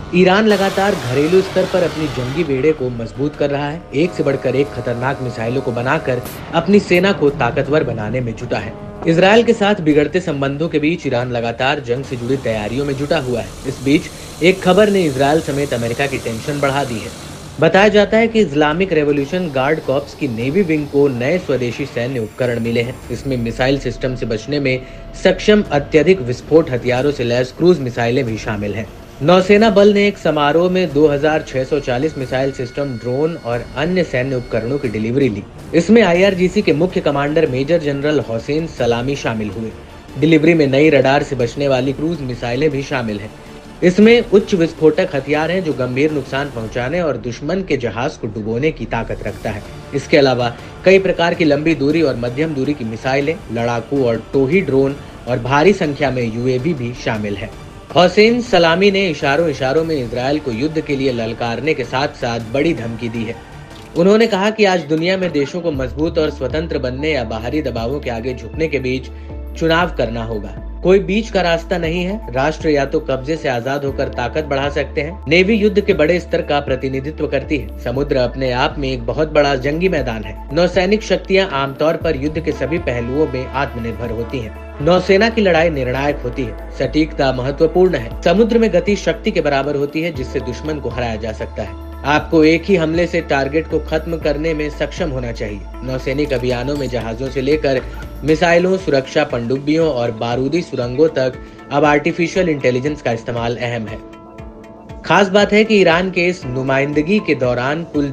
Iran लगातार घरेलू स्तर पर अपनी जंगी बेड़े को मजबूत कर रहा है। एक से बढ़कर एक खतरनाक मिसाइलों को बनाकर अपनी सेना को ताकतवर बनाने में जुटा है। इसराइल के साथ बिगड़ते संबंधों के बीच ईरान लगातार जंग से जुड़ी तैयारियों में जुटा हुआ है। इस बीच एक खबर ने इसराइल समेत अमेरिका की टेंशन बढ़ा दी है। बताया जाता है कि इस्लामिक रेवोल्यूशन गार्ड कॉर्प्स की नेवी विंग को नए स्वदेशी सैन्य उपकरण मिले हैं। इसमें मिसाइल सिस्टम से बचने में सक्षम अत्यधिक विस्फोट हथियारों से लैस क्रूज मिसाइलें भी शामिल हैं। नौसेना बल ने एक समारोह में 2640 मिसाइल सिस्टम, ड्रोन और अन्य सैन्य उपकरणों की डिलीवरी ली। इसमें आईआरजीसी के मुख्य कमांडर मेजर जनरल हुसैन सलामी शामिल हुए। डिलीवरी में नई रडार से बचने वाली क्रूज मिसाइलें भी शामिल हैं। इसमें उच्च विस्फोटक हथियार हैं जो गंभीर नुकसान पहुंचाने और दुश्मन के जहाज को डुबोने की ताकत रखता है। इसके अलावा कई प्रकार की लंबी दूरी और मध्यम दूरी की मिसाइलें, लड़ाकू और टोही ड्रोन और भारी संख्या में यूएवी भी शामिल है। हुसैन सलामी ने इशारों में इजरायल को युद्ध के लिए ललकारने के साथ साथ बड़ी धमकी दी है। उन्होंने कहा कि आज दुनिया में देशों को मजबूत और स्वतंत्र बनने या बाहरी दबावों के आगे झुकने के बीच चुनाव करना होगा। कोई बीच का रास्ता नहीं है। राष्ट्र या तो कब्जे से आजाद होकर ताकत बढ़ा सकते हैं। नेवी युद्ध के बड़े स्तर का प्रतिनिधित्व करती है। समुद्र अपने आप में एक बहुत बड़ा जंगी मैदान है। नौसैनिक शक्तियां आमतौर पर युद्ध के सभी पहलुओं में आत्मनिर्भर होती हैं। नौसेना की लड़ाई निर्णायक होती है। सटीकता महत्वपूर्ण है। समुद्र में गति शक्ति के बराबर होती है जिससे दुश्मन को हराया जा सकता है। आपको एक ही हमले से टारगेट को खत्म करने में सक्षम होना चाहिए। नौसैनिक अभियानों में जहाजों से लेकर मिसाइलों, सुरक्षा पनडुब्बियों और बारूदी सुरंगों तक अब आर्टिफिशियल इंटेलिजेंस का इस्तेमाल अहम है। खास बात है कि ईरान के इस नुमाइंदगी के दौरान कुल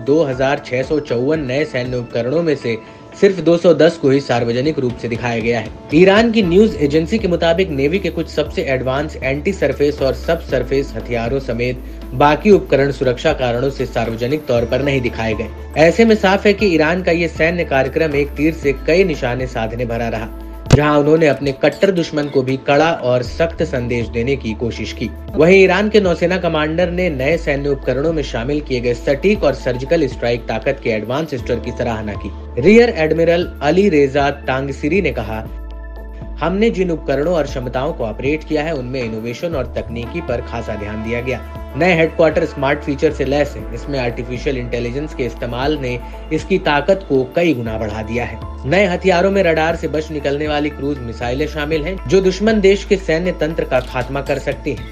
2654 नए सैन्य उपकरणों में से सिर्फ 210 को ही सार्वजनिक रूप से दिखाया गया है। ईरान की न्यूज एजेंसी के मुताबिक नेवी के कुछ सबसे एडवांस एंटी सरफेस और सब सरफेस हथियारों समेत बाकी उपकरण सुरक्षा कारणों से सार्वजनिक तौर पर नहीं दिखाए गए। ऐसे में साफ है कि ईरान का ये सैन्य कार्यक्रम एक तीर से कई निशाने साधने भरा रहा, जहां उन्होंने अपने कट्टर दुश्मन को भी कड़ा और सख्त संदेश देने की कोशिश की। वहीं ईरान के नौसेना कमांडर ने नए सैन्य उपकरणों में शामिल किए गए सटीक और सर्जिकल स्ट्राइक ताकत के एडवांस स्टर की सराहना की। रियर एडमिरल अली रेजा तांगसिरी ने कहा, हमने जिन उपकरणों और क्षमताओं को ऑपरेट किया है उनमें इनोवेशन और तकनीकी पर खासा ध्यान दिया गया। नए हेडक्वार्टर स्मार्ट फीचर से लैस है। इसमें आर्टिफिशियल इंटेलिजेंस के इस्तेमाल ने इसकी ताकत को कई गुना बढ़ा दिया है। नए हथियारों में रडार से बच निकलने वाली क्रूज मिसाइलें शामिल हैं जो दुश्मन देश के सैन्य तंत्र का खात्मा कर सकती हैं।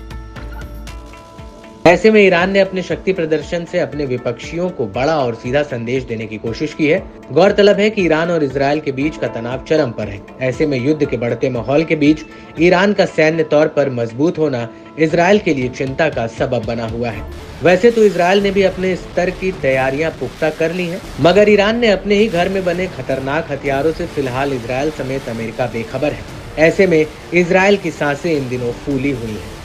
ऐसे में ईरान ने अपने शक्ति प्रदर्शन से अपने विपक्षियों को बड़ा और सीधा संदेश देने की कोशिश की है। गौरतलब है कि ईरान और इजरायल के बीच का तनाव चरम पर है। ऐसे में युद्ध के बढ़ते माहौल के बीच ईरान का सैन्य तौर पर मजबूत होना इजरायल के लिए चिंता का सबब बना हुआ है। वैसे तो इजरायल ने भी अपने स्तर की तैयारियां पुख्ता कर ली हैं, मगर ईरान ने अपने ही घर में बने खतरनाक हथियारों से फिलहाल इजरायल समेत अमेरिका बेखबर है। ऐसे में इजरायल की सांसें इन दिनों फूली हुई हैं।